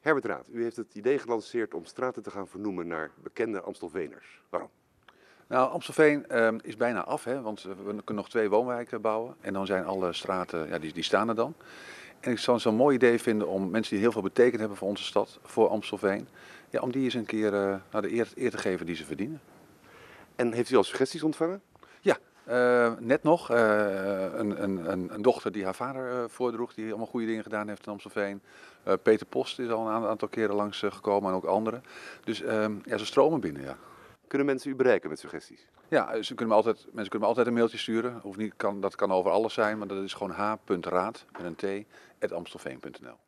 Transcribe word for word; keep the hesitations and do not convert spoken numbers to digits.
Herbert Raad, u heeft het idee gelanceerd om straten te gaan vernoemen naar bekende Amstelveeners. Waarom? Nou, Amstelveen uh, is bijna af, hè, want we kunnen nog twee woonwijken bouwen. En dan zijn alle straten, ja, die, die staan er dan. En ik zou het zo'n mooi idee vinden om mensen die heel veel betekend hebben voor onze stad, voor Amstelveen, ja, om die eens een keer uh, nou, de eer, eer te geven die ze verdienen. En heeft u al suggesties ontvangen? Ja, uh, net nog. Uh, een, een, een dochter die haar vader uh, voordroeg, die allemaal goede dingen gedaan heeft in Amstelveen. Uh, Peter Post is al een aantal keren langs uh, gekomen en ook anderen. Dus uh, ja, ze stromen binnen, ja. Kunnen mensen u bereiken met suggesties? Ja, ze kunnen me altijd, mensen kunnen me altijd een mailtje sturen. Of niet, kan, dat kan over alles zijn, maar dat is gewoon h punt raad met een t, at amstelveen punt n l.